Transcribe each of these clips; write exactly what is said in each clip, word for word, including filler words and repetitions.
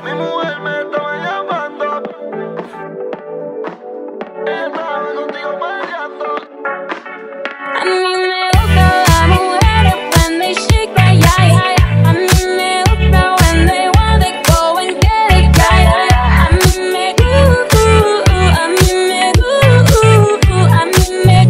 Mi mujer me estaba llamando. Ella estaba contigo peleando. A mí me gusta las mujeres when they shake that yeah, yeah, yeah. A mí me gusta when they want to go and get it, yeah, yeah, yeah. A mí me gusta, a mí me gusta, a mí me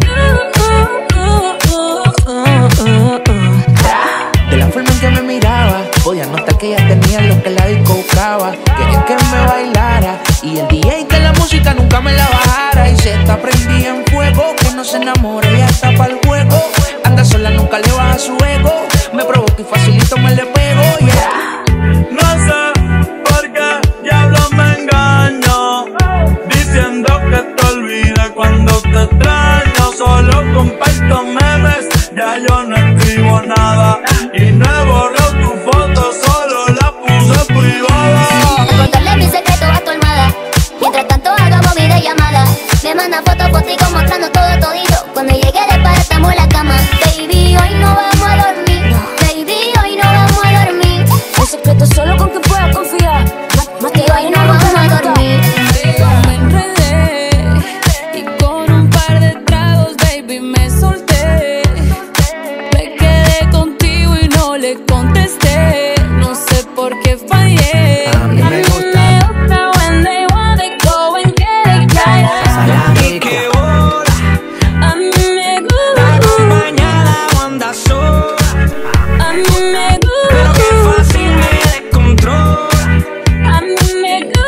gusta. De la forma en que me miraba, podía notar que ella tenía lo que la disco buscaba. Quería que me bailara y el D J que la música nunca me la bajara. Y se está prendida en fuego, que no se enamore, ella está pa'l juego. Anda sola, nunca le baja su ego. Me provoca y facilito me le pego, yeah. No sé por qué diablos me engaño, diciendo que te olvide cuando te extraño. Solo comparto memes, ya yo no escribo nada. Y no he borrado tu foto, solo la puse privada. Contarle mi secreto a tu almohada. Mientras tanto hagamos videollamada. Me manda fotos contigo mostrando todo todito. Cuando llegue de para estamos en la cama. Baby, hoy no vamos a dormir. Baby, hoy no vamos a dormir. Un secreto solo con quien puedas confiar. Más que Hoy no vamos a dormir. me enredé y con un par de tragos, baby, me solté. Me quedé contigo y no le contesté. No sé por qué fallé. A mí me gusta when they want to go and get it, yeah, yeah. pasarla rico. Que bola, A mí me la gusta, acompañada o anda sola. a mí me Pero qué gusta, fácil me descontrola. a mí me gusta.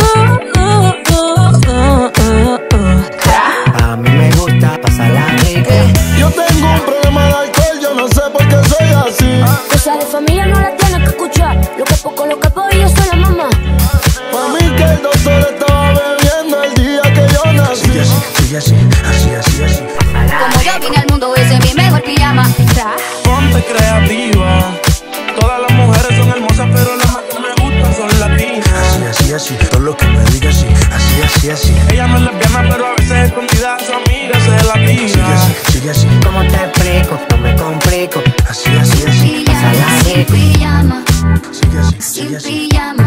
A mí me gusta pasarla rico. Yo tengo un problema de alcohol, yo no sé por qué soy así. Cosa de familia no la tienes que escuchar. Lo que poco, lo que puedo, yo soy la mamá. Pa' mí que el doctor estaba bebiendo el día que yo nací. Sigue así, sigue así, así, así, así. Como yo vine al mundo, ese es mi mejor pijama. Ponte creativa. Todas las mujeres son hermosas, pero las más que me gustan son latinas. Así, así, así, todo lo que me diga así, así, así, así. Ella no es lesbiana, pero a veces escondida su amiga se latina. Sigue así, sigue así. ¿Cómo te explico? No me complico. Así, así, así. Pijama, Pasarla sin rico. pijama, Sigue así, sin sigue así. pijama.